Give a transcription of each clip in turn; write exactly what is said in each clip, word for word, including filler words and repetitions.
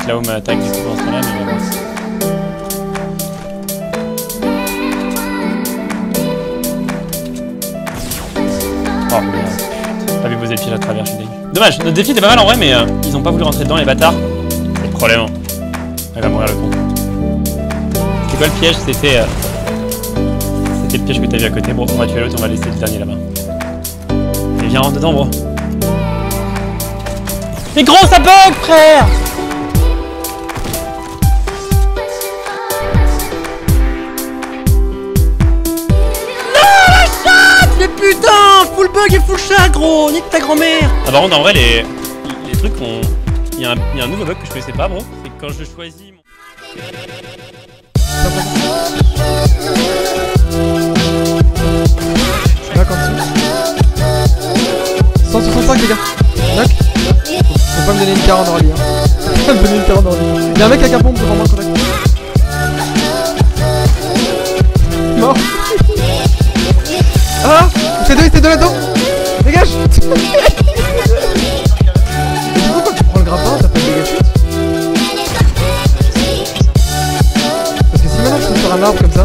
que là où m'attaque du coup dans ce temps-là, mais bon. Oh merde. Pas vu poser le piège à travers, je suis dégueu. Dommage, notre défi était pas mal en vrai, mais euh, ils ont pas voulu rentrer dedans les bâtards. C'est le problème. Hein. Il va mourir le con. C'est quoi le piège? C'était... Euh... C'était le piège que t'as vu à côté. Bon, on va tuer l'autre, on va laisser le dernier là-bas. Et viens, rentre dedans, bro. Mais gros, ça bug, frère! Putain, full bug et full chat, gros, nique ta grand-mère. Ah par contre en vrai les, les trucs ont... Il y, y a un nouveau bug que je connaissais pas bro. C'est que quand je choisis mon... Knock en dessous. cent soixante-cinq les gars. Knock. Faut pas me donner une carre en orly hein. Faut pas me donner une carre en orly. Y'a un mec avec un pompe devant moi en contact. Mort. Ah, c'est deux, c'est deux là-dedans. Dégage. Et du coup quand tu prends le grappin, t'as pas de dégâts chute. Parce que si maintenant je suis sur un arbre comme ça.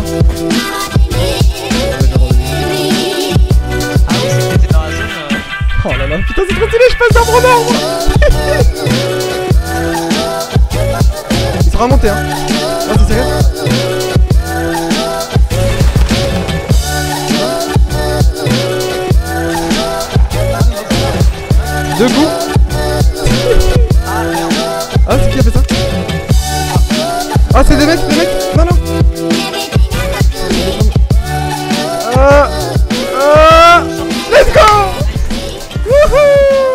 Ah oui, c'est que t'étais dans la zone. Euh... Oh là là, putain c'est trop stylé, je passe d'arbre en arbre. Il sera remonté hein. Ah c'est sérieux. Deux coups. Ah c'est qui a fait ça? Ah c'est des mecs, des mecs. Non non. Ah, ah, let's go. Wouhou.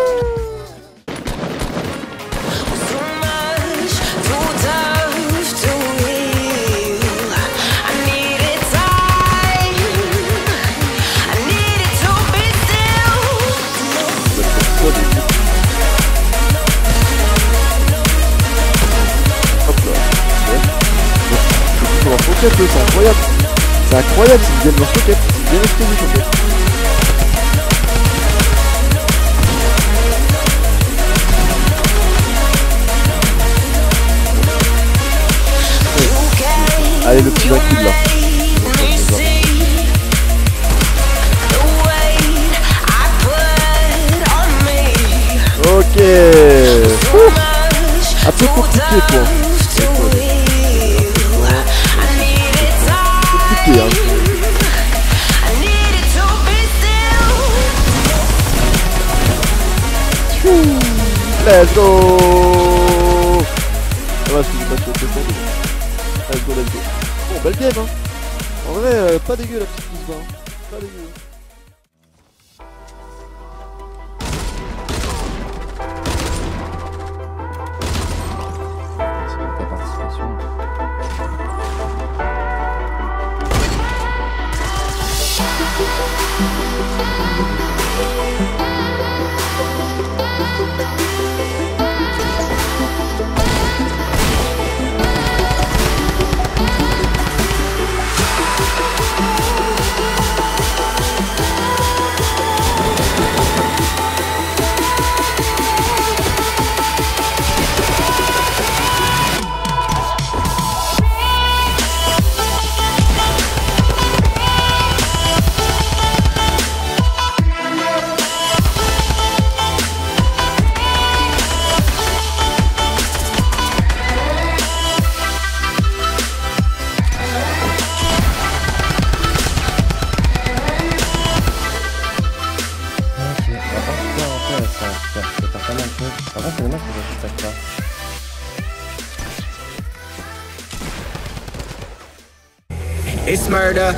C'est incroyable, c'est incroyable, c'est une game leur socket, c'est bien resté du socket. Ouais. Allez le petit back là. Ok. Ouh. Un peu compliqué quoi. Hein. Let's go. Ah ouais, je pas que c'est ça. Let's go, let's go. Bon, belle game hein. En vrai, euh, pas dégueu la petite pousse bas. Hein. Pas dégueu. It's murder.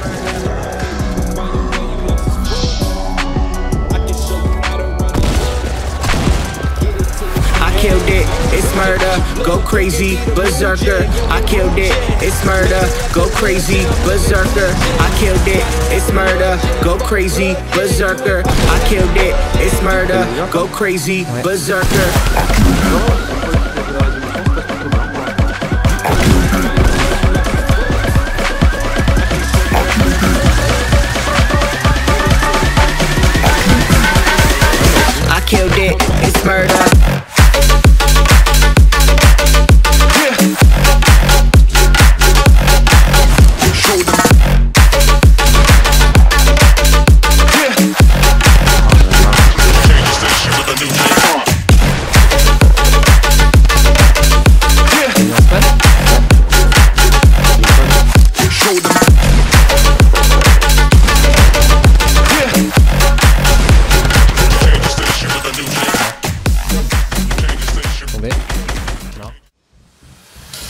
I killed it, it's murder. Go crazy, berserker. I killed it, it's murder. Go crazy, berserker. I killed it, it's murder. Go crazy, berserker. I killed it, it's murder. Go crazy, berserker. Killed it, it's murder.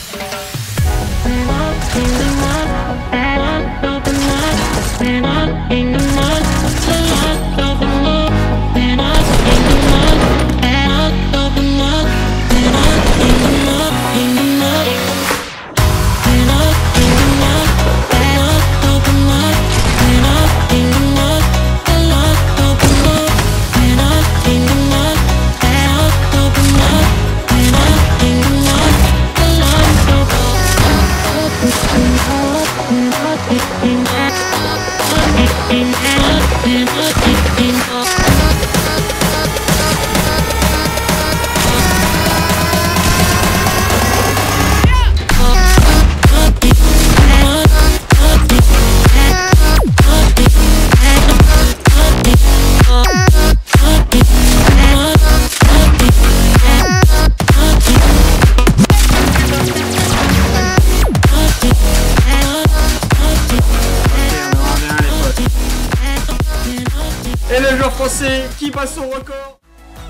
Et le joueur français qui passe son record.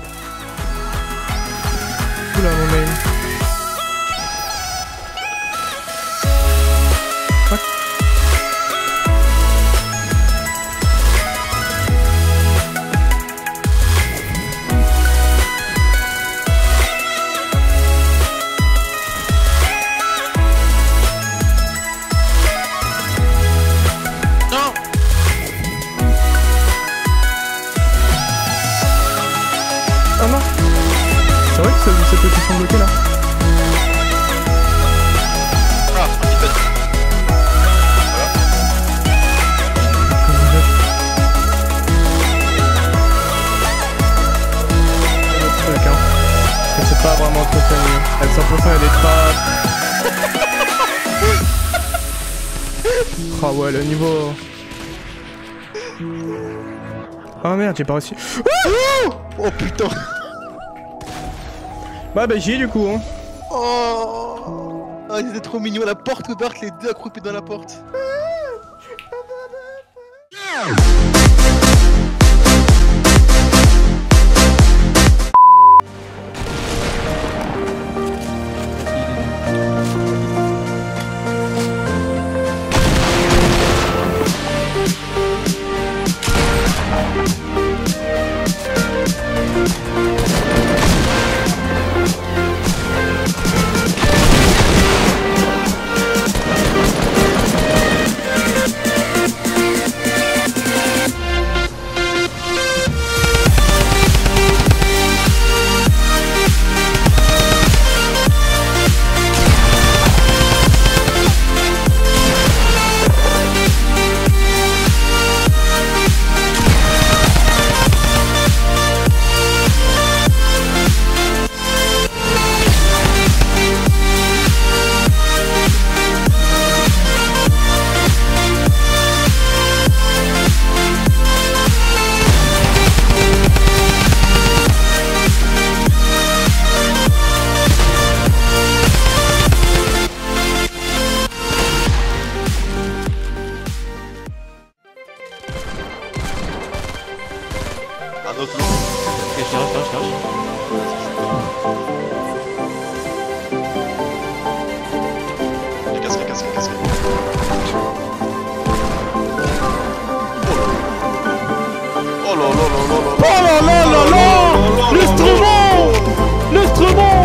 Oula mon mail. Fuck. Non. Ah non. C'est vrai que c'est c'est eux qui sont bloqués là. Ah, un petit peu. Truc, hein. Parce que c'est pas vraiment trop famille. Elle cent pour cent il y a des trappes. Oh ouais le niveau. Oh merde j'ai pas réussi. Oh putain. Bah bah j'y ai du coup hein. Oh, ah, ils étaient trop mignons, la porte ouverte, les deux accroupis dans la porte. Un autre loup. Ok, je cherche, je cherche, je cherche. Les casques, les casques, les casques. Oh là là là là là. Oh là là là là. L'instrument. L'instrument.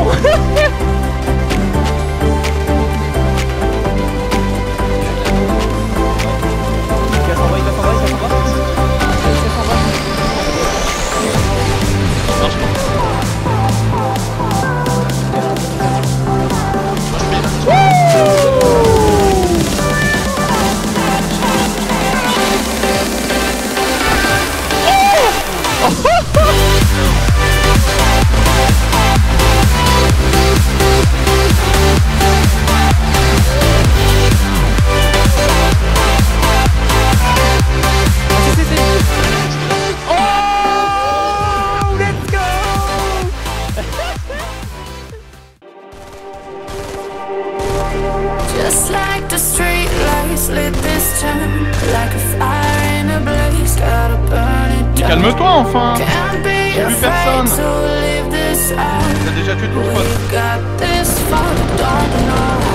Just like the street lights lit this town, like a fire in a blaze, gotta burn it down. Calme-toi enfin. Can't be J'ai vu afraid personne. to leave this out. T'as déjà tué tout le We've got this far, don't know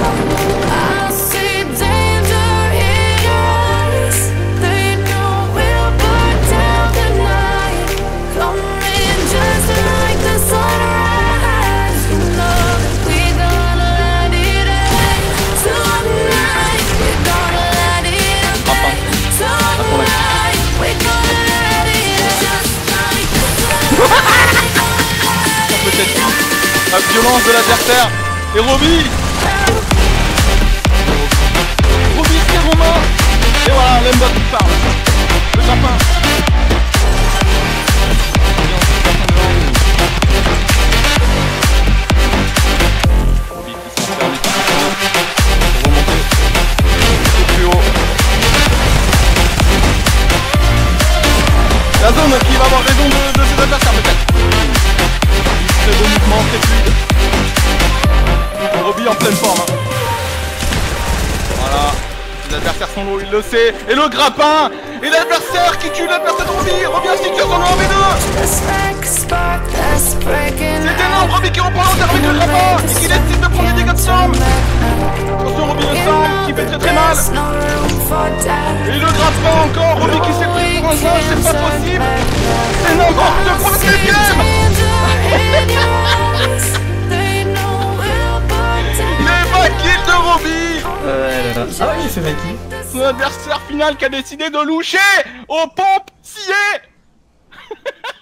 violence de l'adversaire. Et Roby Roby tire en main. Et voilà, l'Embot qui parle. Le grappin. Roby qui s'en sert pour remonter un peu plus haut. La zone qui va avoir raison de, de ses adversaires peut-être. Très beau mouvement, très fluide. Roby en pleine forme. Hein. Voilà. Les adversaires sont lourds, il le sait. Et le grappin. Et l'adversaire qui tue l'adversaire de Roby. Roby a sticker sur le un v deux. C'est énorme, Roby qui reprend l'enterre avec le grappin. Et qui décide de prendre des dégâts de sang. Attention, Roby le sang qui fait très très mal. Et le grappin encore, Roby qui s'est pris pour un singe, c'est pas possible. C'est n'importe quoi, c'est bien. Les vaquilles de Roby. Ouais, là, là. Ah oui, c'est Mikey. Son adversaire final qui a décidé de loucher aux pompes sciées.